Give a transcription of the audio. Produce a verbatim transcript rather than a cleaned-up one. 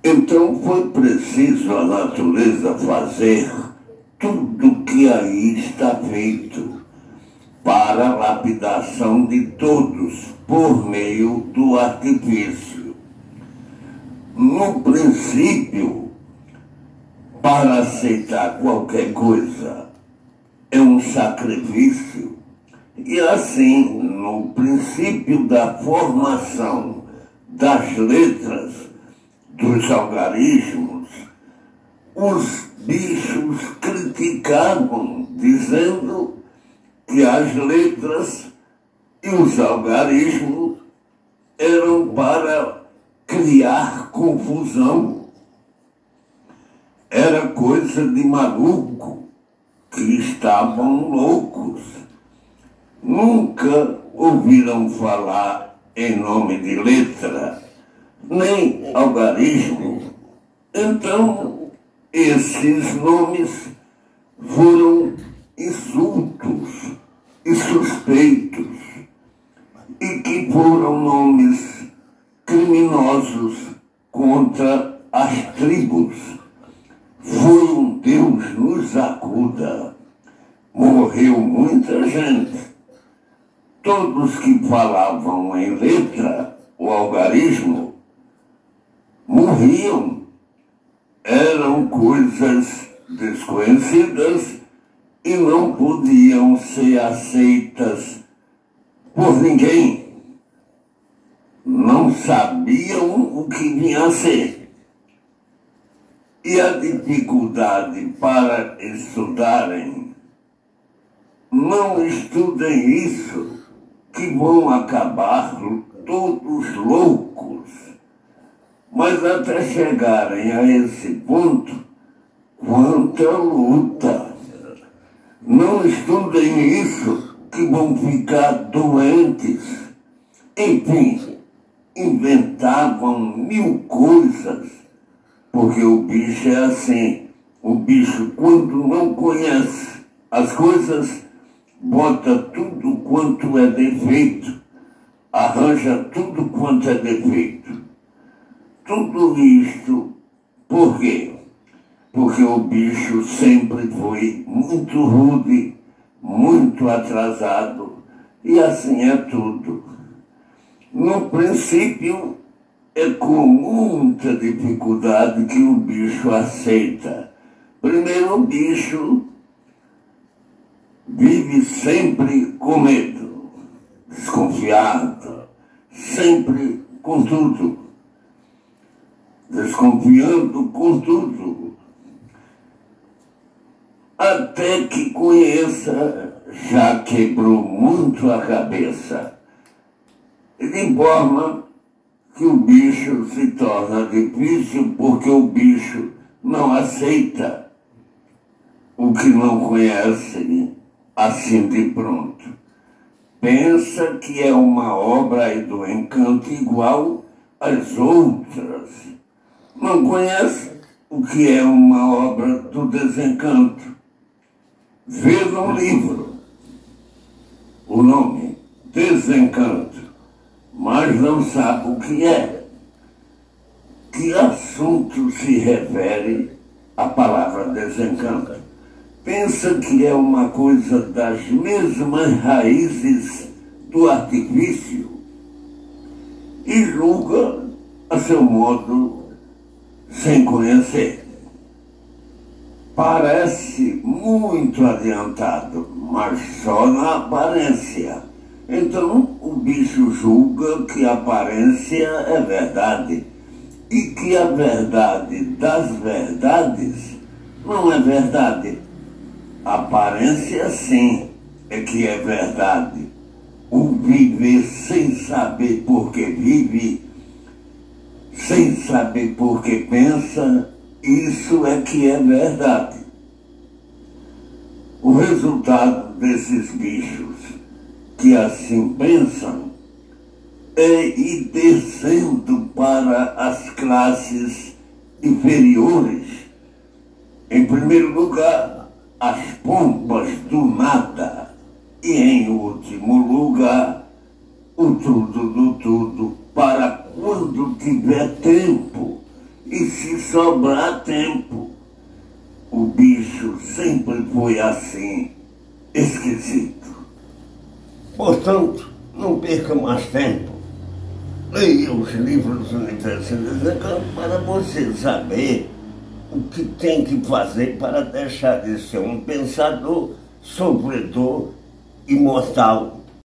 Então foi preciso a natureza fazer tudo que aí está feito para a lapidação de todos por meio do artifício. No princípio, para aceitar qualquer coisa é um sacrifício, e assim, no princípio da formação das letras, dos algarismos, os bichos criticavam, dizendo que as letras e os algarismos eram para criar confusão. Era coisa de maluco, que estavam loucos. Nunca ouviram falar em nome de letra, nem algarismo. Então, esses nomes foram insultos e suspeitos, e que foram nomes criminosos contra as tribos. Foi um Deus nos acuda. Morreu muita gente. Todos que falavam em letra, o algarismo, morriam. Eram coisas desconhecidas e não podiam ser aceitas por ninguém. Não sabiam o que vinha a ser. E a dificuldade para estudarem, não estudem isso, que vão acabar todos loucos. Mas até chegarem a esse ponto, quanta luta! Não estudem isso, que vão ficar doentes. Enfim, inventavam mil coisas, porque o bicho é assim. O bicho, quando não conhece as coisas, bota tudo quanto é defeito, arranja tudo quanto é defeito. Tudo isto, por quê? Porque o bicho sempre foi muito rude, muito atrasado, e assim é tudo. No princípio, é com muita dificuldade que o bicho aceita. Primeiro, o bicho vive sempre com medo, desconfiado, sempre com tudo. Desconfiando com tudo, até que conheça, já quebrou muito a cabeça, de forma que o bicho se torna difícil, porque o bicho não aceita o que não conhece assim de pronto. Pensa que é uma obra aí do encanto igual às outras. Não conhece o que é uma obra do desencanto. Vê no livro o nome, Desencanto, mas não sabe o que é. Que assunto se refere à palavra desencanto? Pensa que é uma coisa das mesmas raízes do artifício e julga a seu modo sem conhecer. Parece muito adiantado, mas só na aparência. Então o bicho julga que a aparência é verdade e que a verdade das verdades não é verdade. A aparência, sim, é que é verdade. O viver sem saber por que vive, sem saber por que pensa, isso é que é verdade. O resultado desses bichos que assim pensam é ir descendo para as classes inferiores. Em primeiro lugar, as pompas do nada. E em último lugar, o tudo do tudo, para quando tiver tempo e se sobrar tempo. O bicho sempre foi assim, esquisito. Portanto, não perca mais tempo. Leia os livros universitários para você saber o que tem que fazer para deixar de ser um pensador, sofredor, imortal.